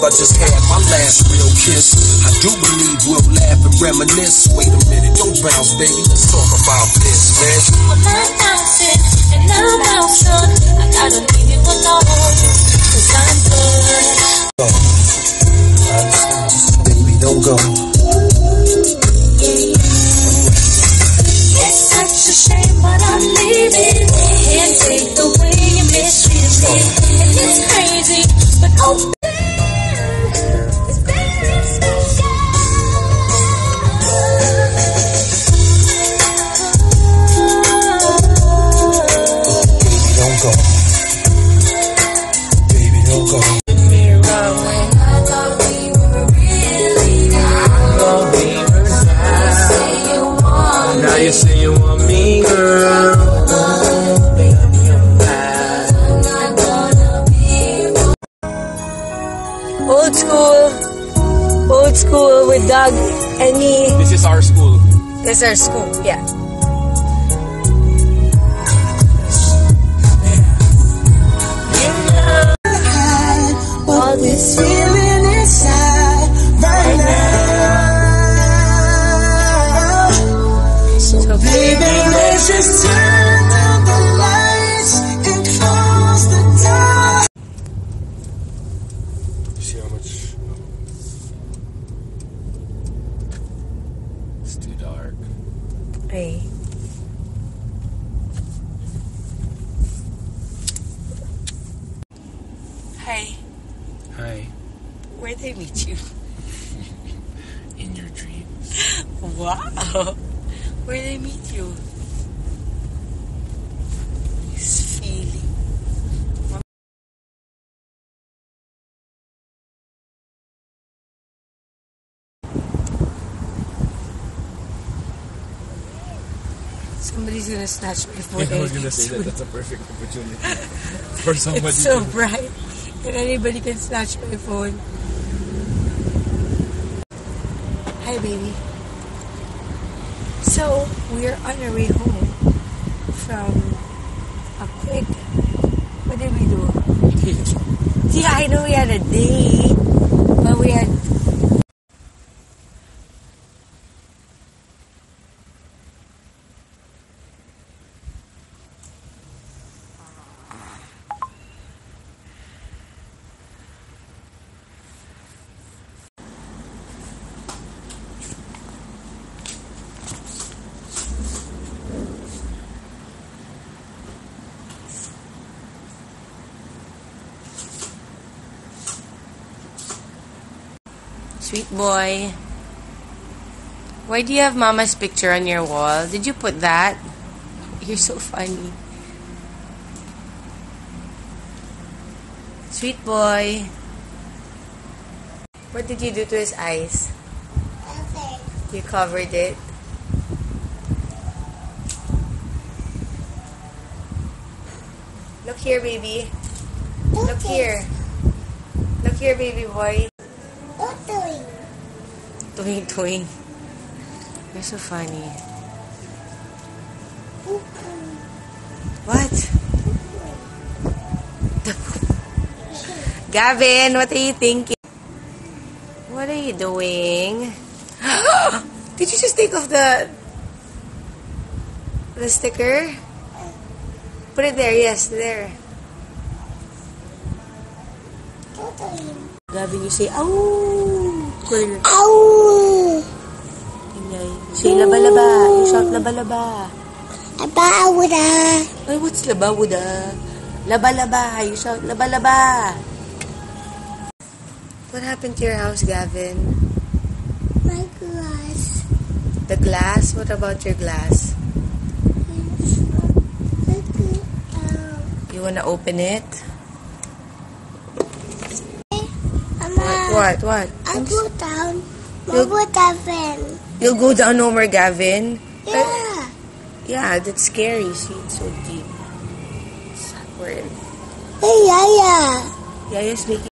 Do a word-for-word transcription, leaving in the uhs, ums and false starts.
I just had my last real kiss. I do believe we'll laugh and reminisce. Wait a minute, don't bounce, baby. Let's talk about this, man. Well, I'm bouncing and I'm bouncing. I gotta leave you alone, cause I'm good. Oh, I understand. Baby, don't go. It's such a shame, but I'm leaving. Can't take the way you mistreat me. And it's crazy, but oh, it's very special. Baby, don't go. Baby, don't go. When I thought we were really Thought we were sad. say you want Now you say you want me, girl. Oh, baby, I'm bad. I'm not gonna be wrong. Old school, old school with Doug and me. This is our school. This is our school, yeah. All this feeling inside right now. So baby, let's just turn down the lights and close the door. See how much? It's too dark. Hey. Hi. Hi. Where'd they meet you? In your dreams. Wow. Where'd they meet you? This feeling. Somebody's gonna snatch my phone. I was gonna say that that's a perfect opportunity for somebody. It's so to... bright, and anybody can snatch my phone. Hi, baby. So we're on our way home from a quick. What did we do? Yeah, I know we had a date, but we had. Sweet boy. Why do you have Mama's picture on your wall? Did you put that? You're so funny. Sweet boy. What did you do to his eyes? You covered it. Look here, baby. Look here. Look here, baby boy. Tuwing, tuwing. You're so funny. What? Gavin, what are you thinking? What are you doing? Did you just take off the the sticker? Put it there, yes, there. Gavin, you say, ow! Ow! Say, laba-laba. You shout, laba-laba. Abawda. Ay, what's laba-wuda? Laba-laba. You shout, laba-laba. What happened to your house, Gavin? My glass. The glass? What about your glass? You wanna open it? What? What? I go down. You'll- Mama Gavin. You'll go down no more, Gavin? Yeah. Yeah, that's scary. See, it's so deep. It's awkward. Hey, Yaya. Yaya's making